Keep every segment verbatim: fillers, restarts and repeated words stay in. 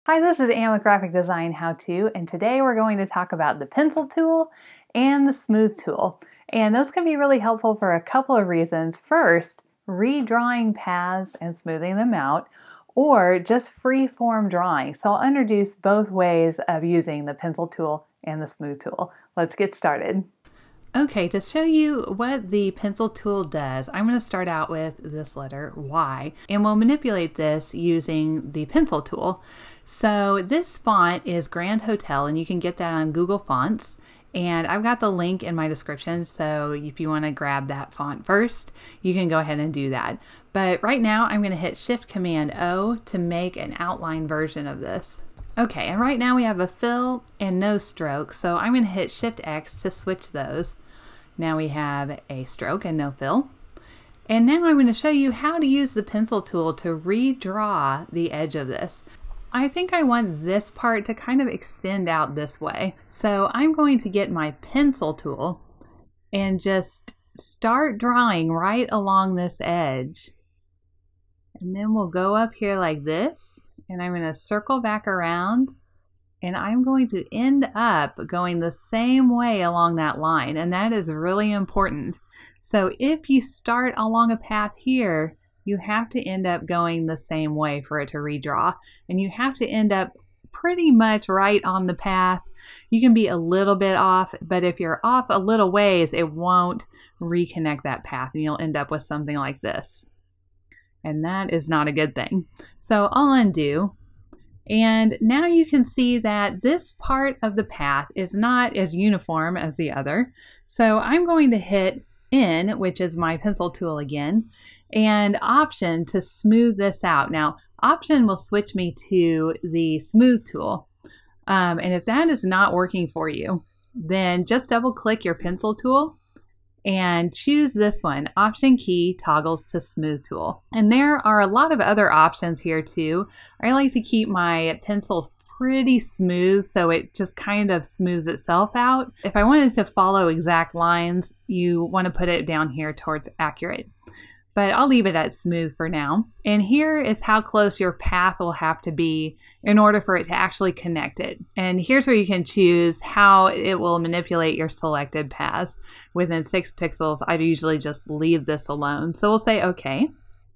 Hi, this is Anne with Graphic Design How To, and today we're going to talk about the pencil tool and the smooth tool. And those can be really helpful for a couple of reasons. First, redrawing paths and smoothing them out, or just free-form drawing. So I'll introduce both ways of using the pencil tool and the smooth tool. Let's get started. Okay, to show you what the pencil tool does, I'm going to start out with this letter Y, and we'll manipulate this using the pencil tool. So this font is Grand Hotel, and you can get that on Google Fonts, and I've got the link in my description, so if you want to grab that font first, you can go ahead and do that. But right now I'm going to hit Shift Command O to make an outline version of this. Okay, and right now we have a fill and no stroke, so I'm going to hit Shift X to switch those. Now we have a stroke and no fill. And now I'm going to show you how to use the pencil tool to redraw the edge of this. I think I want this part to kind of extend out this way. So I'm going to get my pencil tool and just start drawing right along this edge. And then we'll go up here like this. And I'm going to circle back around, and I'm going to end up going the same way along that line, and that is really important. So if you start along a path here, you have to end up going the same way for it to redraw, and you have to end up pretty much right on the path. You can be a little bit off, but if you're off a little ways, it won't reconnect that path, and you'll end up with something like this. And that is not a good thing. So I'll undo. And now you can see that this part of the path is not as uniform as the other. So I'm going to hit N, which is my pencil tool again, and Option to smooth this out. Now, Option will switch me to the smooth tool. Um, and if that is not working for you, then just double click your pencil tool and choose this one. Option key toggles to smooth tool. And there are a lot of other options here too. I like to keep my pencil pretty smooth so it just kind of smooths itself out. If I wanted to follow exact lines, you want to put it down here towards accurate. But I'll leave it at smooth for now. And here is how close your path will have to be in order for it to actually connect it. And here's where you can choose how it will manipulate your selected paths. Within six pixels, I usually just leave this alone. So we'll say okay.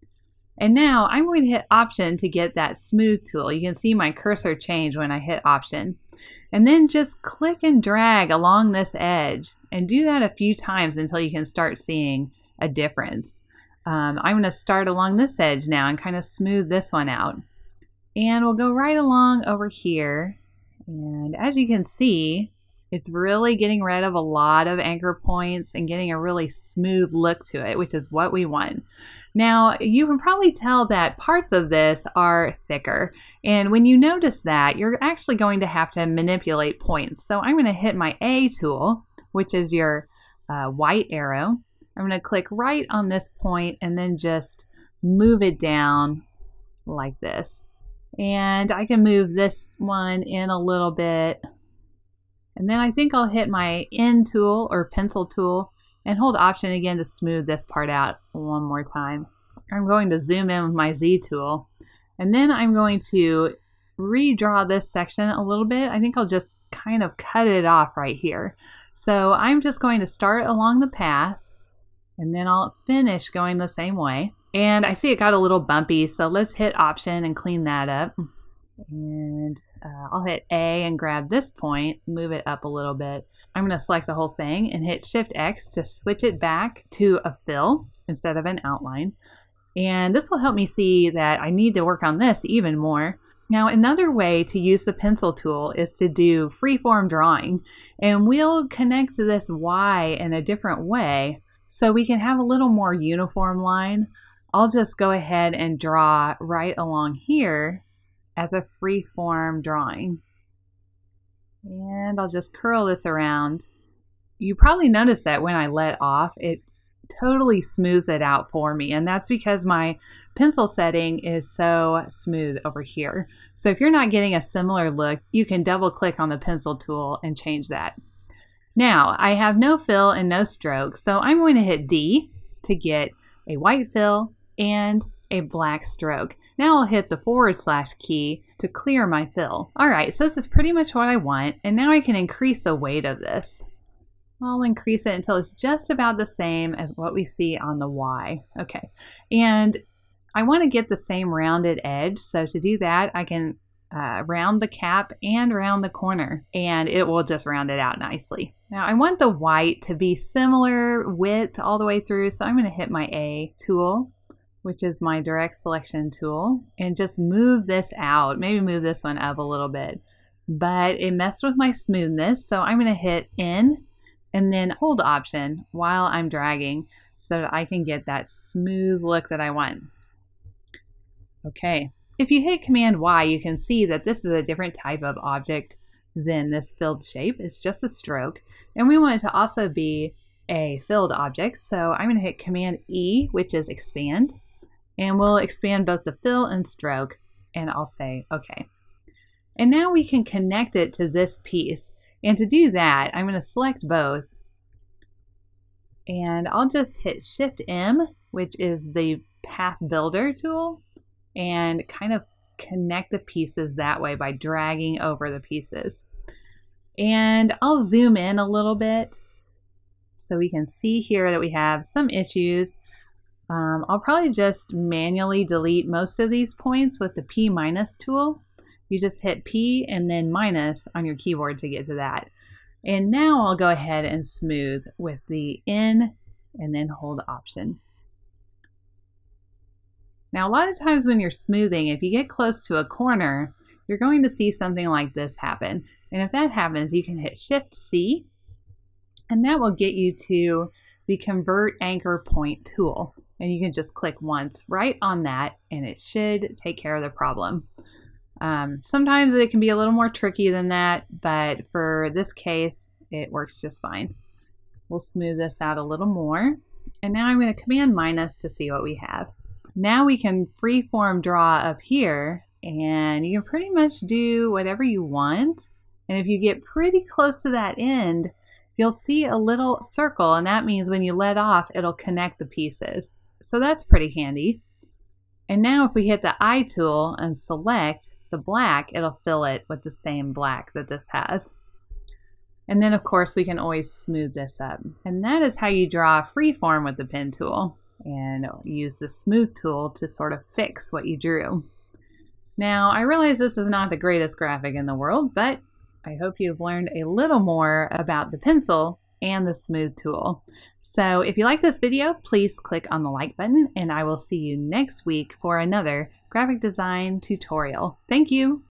And now I'm going to hit Option to get that smooth tool. You can see my cursor change when I hit Option. And then just click and drag along this edge and do that a few times until you can start seeing a difference. Um, I'm going to start along this edge now and kind of smooth this one out. And we'll go right along over here. And as you can see, it's really getting rid of a lot of anchor points and getting a really smooth look to it, which is what we want. Now, you can probably tell that parts of this are thicker. And when you notice that, you're actually going to have to manipulate points. So I'm going to hit my A tool, which is your uh, white arrow. I'm going to click right on this point and then just move it down like this. And I can move this one in a little bit. And then I think I'll hit my N tool or pencil tool and hold Option again to smooth this part out one more time. I'm going to zoom in with my Z tool. And then I'm going to redraw this section a little bit. I think I'll just kind of cut it off right here. So I'm just going to start along the path. And then I'll finish going the same way. And I see it got a little bumpy, so let's hit Option and clean that up. And uh, I'll hit A and grab this point, move it up a little bit. I'm going to select the whole thing and hit Shift X to switch it back to a fill instead of an outline. And this will help me see that I need to work on this even more. Now, another way to use the pencil tool is to do freeform drawing. And we'll connect to this Y in a different way, so we can have a little more uniform line. I'll just go ahead and draw right along here as a free-form drawing. And I'll just curl this around. You probably noticed that when I let off, it totally smooths it out for me. And that's because my pencil setting is so smooth over here. So if you're not getting a similar look, you can double click on the pencil tool and change that. Now, I have no fill and no stroke, so I'm going to hit D to get a white fill and a black stroke. Now I'll hit the forward slash key to clear my fill. All right, so this is pretty much what I want, and now I can increase the weight of this. I'll increase it until it's just about the same as what we see on the Y. Okay, and I want to get the same rounded edge, so to do that I can uh, round the cap and round the corner, and it will just round it out nicely. Now I want the white to be similar width all the way through, so I'm going to hit my A tool, which is my direct selection tool, and just move this out. Maybe move this one up a little bit, but it messed with my smoothness, so I'm going to hit N and then hold option while I'm dragging so that I can get that smooth look that I want. Okay, if you hit Command Y, you can see that this is a different type of object than this filled shape. It's just a stroke, and we want it to also be a filled object, so I'm going to hit Command E, which is expand, and we'll expand both the fill and stroke, and I'll say okay. And now we can connect it to this piece. And to do that, I'm going to select both, and I'll just hit Shift M, which is the Path Builder tool, and kind of connect the pieces that way by dragging over the pieces. And I'll zoom in a little bit so we can see here that we have some issues. Um, I'll probably just manually delete most of these points with the P minus tool. You just hit P and then minus on your keyboard to get to that. And now I'll go ahead and smooth with the N and then hold option. Now a lot of times when you're smoothing, if you get close to a corner, you're going to see something like this happen. And if that happens, you can hit Shift C, and that will get you to the Convert Anchor Point tool. And you can just click once right on that, and it should take care of the problem. Um, sometimes it can be a little more tricky than that, but for this case, it works just fine. We'll smooth this out a little more. And now I'm going to Command minus to see what we have. Now we can freeform draw up here, and you can pretty much do whatever you want. And if you get pretty close to that end, you'll see a little circle, and that means when you let off, it'll connect the pieces. So that's pretty handy. And now if we hit the I tool and select the black, it'll fill it with the same black that this has. And then of course we can always smooth this up. And that is how you draw freeform with the pen tool, and use the smooth tool to sort of fix what you drew. Now I realize this is not the greatest graphic in the world, but I hope you've learned a little more about the pencil and the smooth tool. So if you like this video, please click on the like button, and I will see you next week for another graphic design tutorial. Thank you.